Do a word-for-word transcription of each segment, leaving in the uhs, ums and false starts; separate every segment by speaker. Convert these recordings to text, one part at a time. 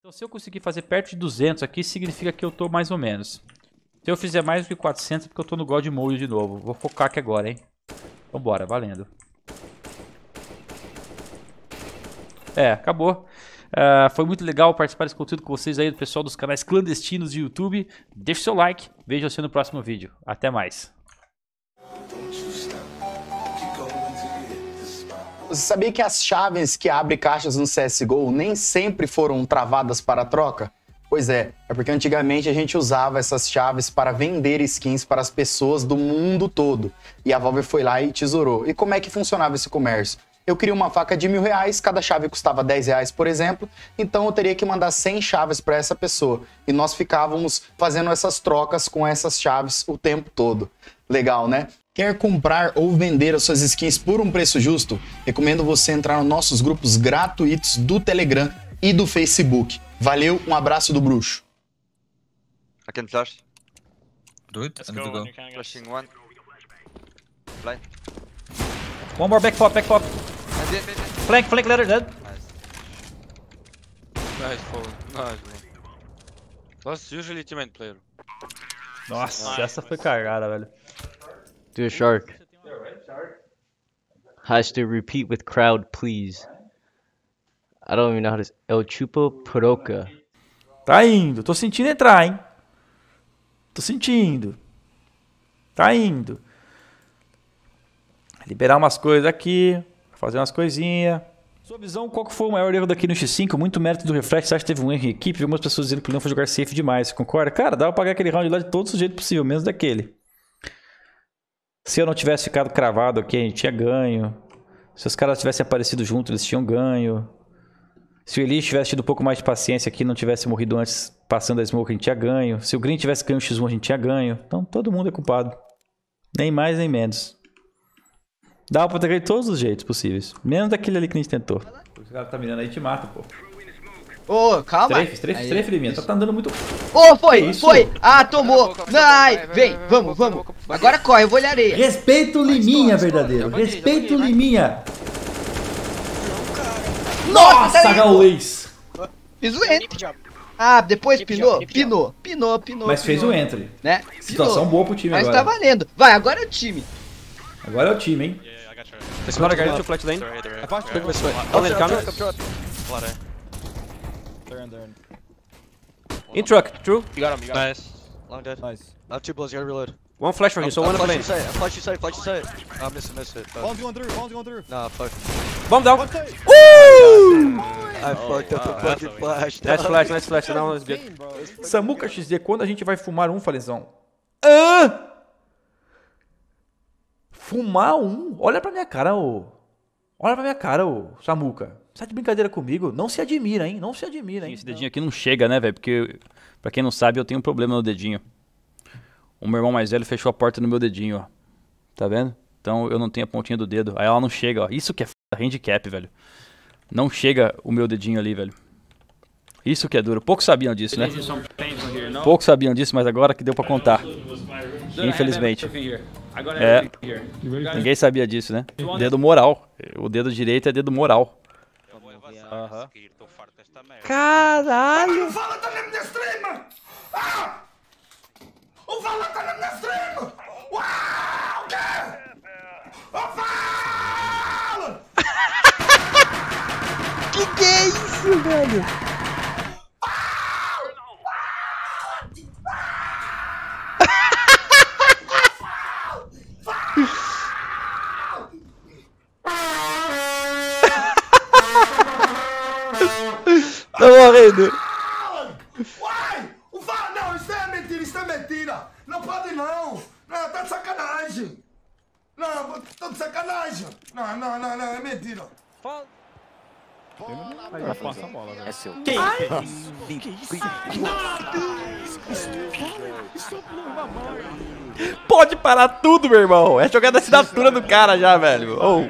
Speaker 1: Então, se eu conseguir fazer perto de duzentos aqui, significa que eu tô mais ou menos. Se eu fizer mais do que quatrocentos, é porque eu tô no God Mode de novo. Vou focar aqui agora, hein. Vambora, valendo. É, acabou. Uh, foi muito legal participar desse conteúdo com vocês aí, do pessoal dos canais clandestinos de YouTube. Deixe seu like, veja você no próximo vídeo. Até mais.
Speaker 2: Você sabia que as chaves que abrem caixas no C S G O nem sempre foram travadas para troca? Pois é, é porque antigamente a gente usava essas chaves para vender skins para as pessoas do mundo todo. E a Valve foi lá e tesourou. E como é que funcionava esse comércio? Eu queria uma faca de mil reais, cada chave custava dez reais, por exemplo, então eu teria que mandar cem chaves para essa pessoa. E nós ficávamos fazendo essas trocas com essas chaves o tempo todo. Legal, né? Quer comprar ou vender as suas skins por um preço justo? Recomendo você entrar nos nossos grupos gratuitos do Telegram e do Facebook. Valeu, um abraço do bruxo.
Speaker 3: I can flash.
Speaker 4: Do it.
Speaker 3: Let's go. Go. Flashing one. Blind.
Speaker 1: One more back pop, back pop. Flank, flank, ladder dead.
Speaker 3: Nice.
Speaker 4: Nice fall. Nice, bro. That's usually teammate player.
Speaker 1: Nossa, nice. Essa foi cagada, velho.
Speaker 5: Do a shark. Has to repeat with crowd, please. I don't even know how to... El Chupo Poroca.
Speaker 1: Tá indo. Tô sentindo entrar, hein. Tô sentindo. Tá indo. Liberar umas coisas aqui. Fazer umas coisinhas. Sua visão, qual que foi o maior erro daqui no X cinco? Muito mérito do Refresh. Você acha que teve um erro em equipe? Vi algumas pessoas dizendo que o Leão foi jogar safe demais. Você concorda? Cara, dava pra pagar aquele round lá de todos os jeitos possível, menos daquele. Se eu não tivesse ficado cravado aqui, a gente tinha ganho. Se os caras tivessem aparecido junto, eles tinham ganho. Se o Elias tivesse tido um pouco mais de paciência aqui, não tivesse morrido antes passando a smoke, a gente tinha ganho. Se o Green tivesse ganho o X um, a gente tinha ganho. Então todo mundo é culpado. Nem mais, nem menos. Dava pra ter ganho de todos os jeitos possíveis. Menos daquele ali que a gente tentou. Os caras tá mirando aí, te mata, pô.
Speaker 6: Ô, oh, calma.
Speaker 1: Strafe, strafe, strafe, Liminha. Tá andando muito...
Speaker 6: Ô, oh, foi, foi. Ah, tomou. Ai, vem, vamos, vamos. Agora corre, eu vou olhar areia.
Speaker 1: Respeita o Liminha, verdadeiro. Respeita o Liminha. Nossa, Gaulês.
Speaker 6: Fiz o entry. Ah, depois pinou? Pinou, pinou, pinou.
Speaker 1: Mas fez o entry.
Speaker 6: Né?
Speaker 1: Situação boa pro time agora.
Speaker 6: Mas tá valendo. Vai, agora é o time.
Speaker 1: Agora é o time, hein?
Speaker 4: There's another guy to flex lane. I flashed quick this way. I'll lane counter. In truck, true.
Speaker 3: You got him, you got him.
Speaker 4: Nice.
Speaker 3: Long dead.
Speaker 4: Nice.
Speaker 3: I have two bullets, you gotta reload.
Speaker 4: One flash for you, so one of lane.
Speaker 3: I flash you side, flash you side. Oh, miss it, miss it.
Speaker 7: Bomb's going through, bomb's going through.
Speaker 3: Nah, fuck.
Speaker 4: Bomb down.
Speaker 1: Uh!
Speaker 3: I fucked up the fucking flash.
Speaker 4: Nice flash, nice flash. Now it's good.
Speaker 1: Samuca X D, quando a gente vai fumar um, Falezão? Ah! Fumar um? Olha pra minha cara, ô. Olha pra minha cara, ô, Samuca. Você tá de brincadeira comigo? Não se admira, hein? Não se admira, hein? Esse dedinho aqui não chega, né, velho? Porque, pra quem não sabe, eu tenho um problema no dedinho. O meu irmão mais velho fechou a porta no meu dedinho, ó. Tá vendo? Então eu não tenho a pontinha do dedo. Aí ela não chega, ó. Isso que é f*** handicap, velho. Não chega o meu dedinho ali, velho. Isso que é duro. Poucos sabiam disso, né? Poucos sabiam disso, mas agora que deu pra contar. Infelizmente. É. Ninguém sabia disso, né? Dedo moral. O dedo direito é dedo moral. Aham.
Speaker 5: Caralho!
Speaker 8: O Vala tá na minha stream! Ah! O Vala tá na minha stream! Uau! O quê? O Vala!
Speaker 6: Que que é isso, velho?
Speaker 5: Tá morrendo.
Speaker 8: Uai! O Vala... Não, isso é mentira, isso é mentira! Não pode não! Não, tá de sacanagem! Não, tá de sacanagem! Não, não, não, não, é mentira!
Speaker 4: É seu.
Speaker 1: Pode parar tudo, meu irmão. É jogar da assinatura do cara já, velho. Oh.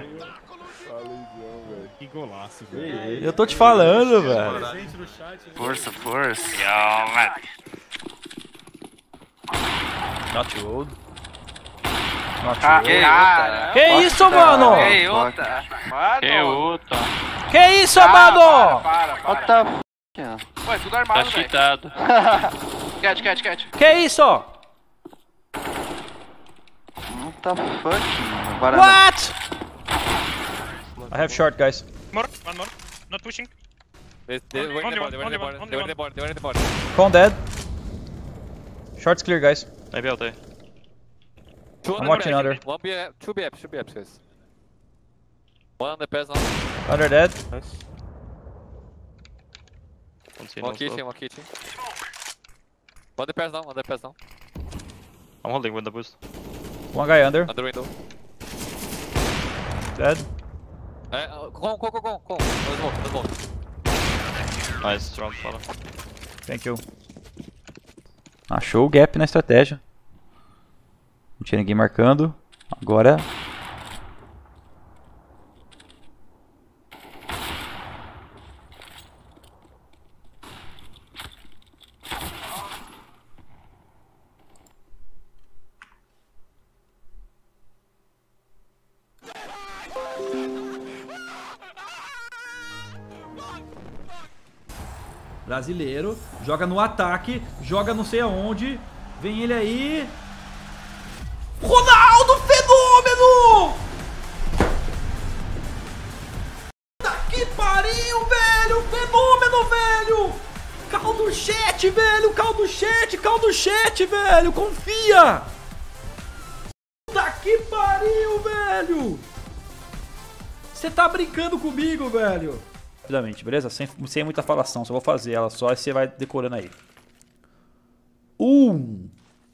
Speaker 7: Que golaço, velho.
Speaker 1: Eu tô te falando, velho.
Speaker 9: Força, força. Yo, man.
Speaker 1: Not old.
Speaker 9: Ah, que cara.
Speaker 1: Que isso, mano?
Speaker 9: Que outra. Que outra.
Speaker 1: Que isso,
Speaker 9: para,
Speaker 1: mano?
Speaker 9: Para, para, para. What the f***? Ué, tudo armado,
Speaker 1: Tá cheatado.
Speaker 9: Catch, catch, catch.
Speaker 1: Que isso?
Speaker 3: What the fuck? Varanda.
Speaker 1: What? I have short, guys.
Speaker 10: More, one more. Not pushing.
Speaker 4: They, they were in the board, they were in the board, they were in the board, they were in the board.
Speaker 1: Con dead. Short's clear, guys.
Speaker 10: Maybe I'll die.
Speaker 4: Two
Speaker 1: I'm watching
Speaker 4: B,
Speaker 1: under.
Speaker 4: One B, two B apps, two B apps, guys. One on the pass now.
Speaker 1: Under dead.
Speaker 10: Nice. Don't see
Speaker 4: One
Speaker 10: no
Speaker 4: kitchen,
Speaker 10: smoke.
Speaker 4: one kitchen. One the pass now, one the pass now.
Speaker 10: I'm holding window boost.
Speaker 1: One guy under.
Speaker 4: Under window.
Speaker 1: Dead.
Speaker 4: Uh, go, go, go, go, go. No smoke, no smoke.
Speaker 10: Nice, strong follow.
Speaker 1: Thank you. Achou o gap na estratégia. Não tinha ninguém marcando. Agora... Brasileiro, joga no ataque, joga não sei aonde, vem ele aí. Ronaldo Fenômeno! Puta que pariu, velho! Fenômeno, velho! Caldo chat, velho! Caldo chat, caldo chat, velho! Confia! Puta que pariu, velho! Você tá brincando comigo, velho? Rapidamente, beleza? Sem, sem muita falação, só vou fazer ela só e você vai decorando aí. Um.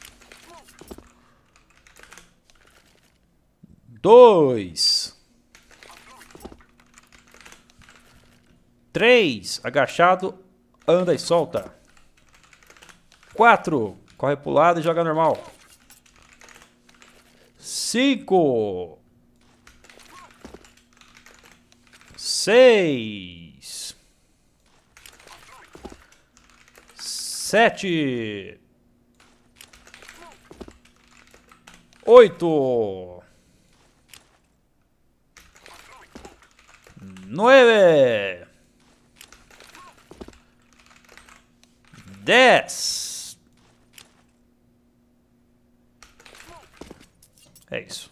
Speaker 1: Dois. Três. Agachado, anda e solta. Quatro. Corre pro lado e joga normal. Cinco. Seis, sete, oito, nove, dez. É isso.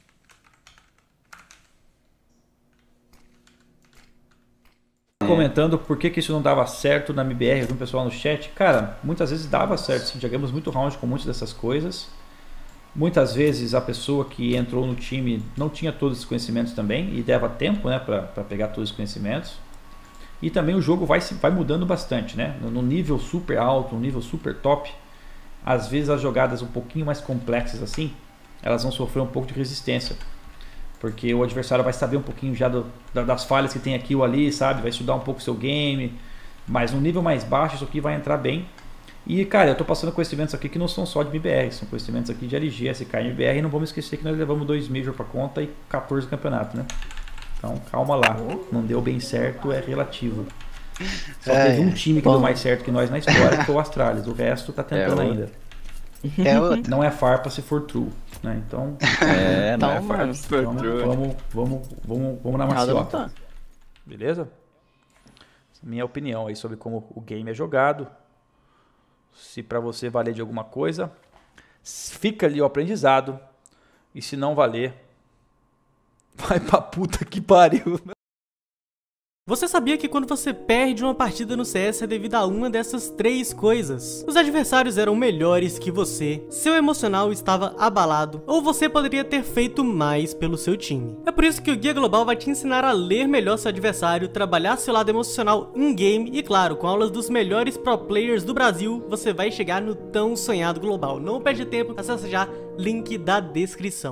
Speaker 1: Comentando por que, que isso não dava certo na M B R, algum pessoal no chat. Cara, muitas vezes dava certo, sim, jogamos muito round com muitas dessas coisas. Muitas vezes a pessoa que entrou no time não tinha todos esses conhecimentos também e leva tempo, né, para pegar todos os conhecimentos. E também o jogo vai, vai mudando bastante, né? No nível super alto, no nível super top, às vezes as jogadas um pouquinho mais complexas assim, elas vão sofrer um pouco de resistência. Porque o adversário vai saber um pouquinho já do, das falhas que tem aqui ou ali, sabe? Vai estudar um pouco o seu game. Mas no nível mais baixo isso aqui vai entrar bem. E, cara, eu tô passando conhecimentos aqui que não são só de M B R. São conhecimentos aqui de L G, S K e M B R. E não vamos esquecer que nós levamos dois Major pra conta e quatorze campeonatos, né? Então, calma lá. Não deu bem certo, é relativo. Só é, teve um time que bom. deu mais certo que nós na história, que foi o Astralis. O resto tá tentando é ainda. É não é farpa se for true, né? Então, é, não, não é farpa. Então, vamos, vamos, vamos, vamos na maciota. Beleza? Minha opinião aí sobre como o game é jogado. Se pra você valer de alguma coisa, fica ali o aprendizado. E se não valer, vai pra puta que pariu.
Speaker 11: Você sabia que quando você perde uma partida no C S é devido a uma dessas três coisas? Os adversários eram melhores que você, seu emocional estava abalado, ou você poderia ter feito mais pelo seu time. É por isso que o Guia Global vai te ensinar a ler melhor seu adversário, trabalhar seu lado emocional in-game e, claro, com aulas dos melhores pro players do Brasil, você vai chegar no tão sonhado global. Não perde tempo, acessa já, link da descrição.